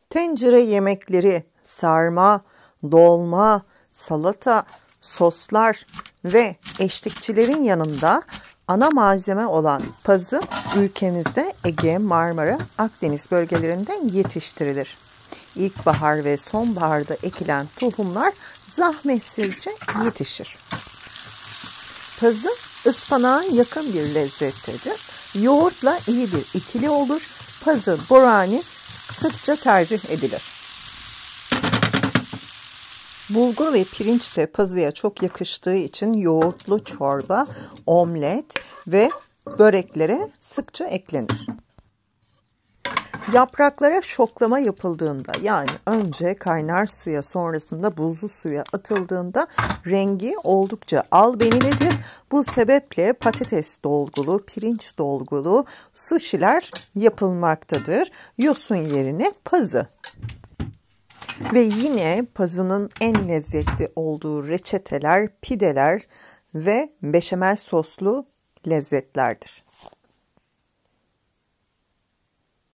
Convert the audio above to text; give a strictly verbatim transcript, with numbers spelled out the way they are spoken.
Tencere yemekleri, sarma, dolma, salata, soslar ve eşlikçilerin yanında ana malzeme olan pazı ülkemizde Ege, Marmara, Akdeniz bölgelerinden yetiştirilir. İlkbahar ve sonbaharda ekilen tohumlar zahmetsizce yetişir. Pazı ıspanağa yakın bir lezzettedir. Yoğurtla iyi bir ikili olur. Pazı borani sıkça tercih edilir. Bulgur ve pirinç de pazıya çok yakıştığı için yoğurtlu çorba, omlet ve böreklere sıkça eklenir. Yapraklara şoklama yapıldığında, yani önce kaynar suya sonrasında buzlu suya atıldığında rengi oldukça albenilidir. Bu sebeple patates dolgulu, pirinç dolgulu suşiler yapılmaktadır. Yosun yerine pazı. Ve yine pazının en lezzetli olduğu reçeteler, pideler ve beşamel soslu lezzetlerdir.